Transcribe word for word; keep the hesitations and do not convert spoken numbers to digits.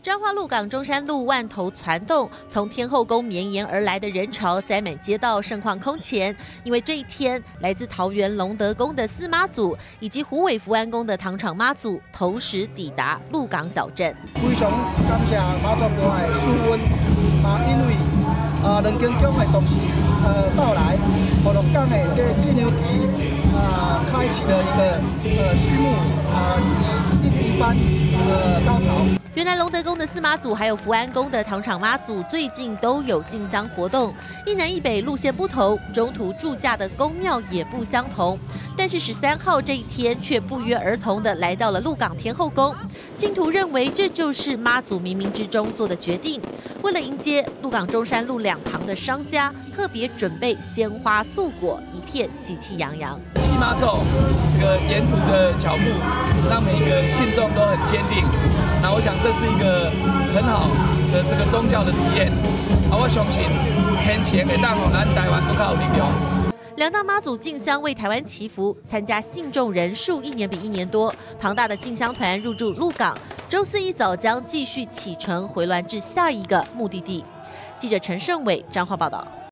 彰化鹿港中山路万头攒动，从天后宫绵延而来的人潮塞满街道，盛况空前。因为这一天，来自桃园龙德宫的四妈祖以及虎尾福安宫的糖厂妈祖同时抵达鹿港小镇。 非常感谢妈祖婆的赐恩，啊，因为啊，两间宫的同时呃到来，和鹿港的这进牛期啊开启了一个呃序幕啊，以一一番呃高潮。 原来龙德宫的四妈祖还有福安宫的糖厂妈祖最近都有进香活动，一南一北路线不同，中途驻驾的宫庙也不相同。但是十三号这一天却不约而同的来到了鹿港天后宫，信徒认为这就是妈祖冥冥之中做的决定。为了迎接鹿港中山路两旁的商家，特别准备鲜花素果，一片喜气洋洋。 西妈咒这个沿途的脚步，让每个信众都很坚定。那我想这是一个很好的这个宗教的体验。啊，我相信天前会当让咱台湾更较有力量。 两大妈祖进香为台湾祈福，参加信众人数一年比一年多，庞大的进香团入驻鹿港，周四一早将继续启程回銮至下一个目的地。记者陈胜伟彰化报道。